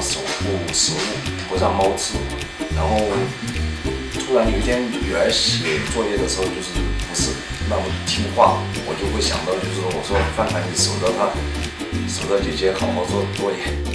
守护食物，不让猫吃。然后突然有一天女儿写作业的时候，就是不是那么听话，我就会想到，就是我说范范，你守着她，守着姐姐，好好做作业。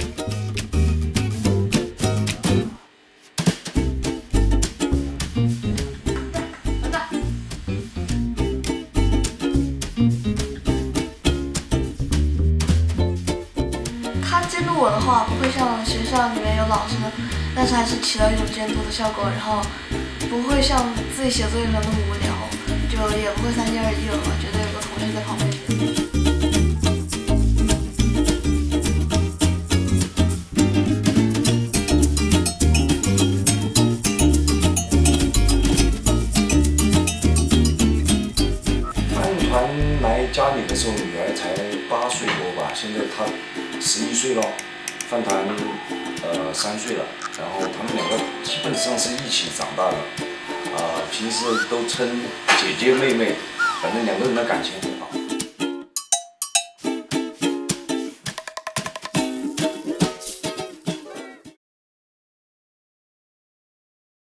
他监督我的话，不会像学校里面有老师，但是还是起到一种监督的效果，然后不会像自己写作业时候那么无聊，就也不会三心二意了，觉得有个同学在旁边。 饭团来家里的时候，女儿才8岁多吧，现在她11岁了，饭团3岁了，然后他们两个基本上是一起长大的，平时都称姐姐妹妹，反正两个人的感情很好。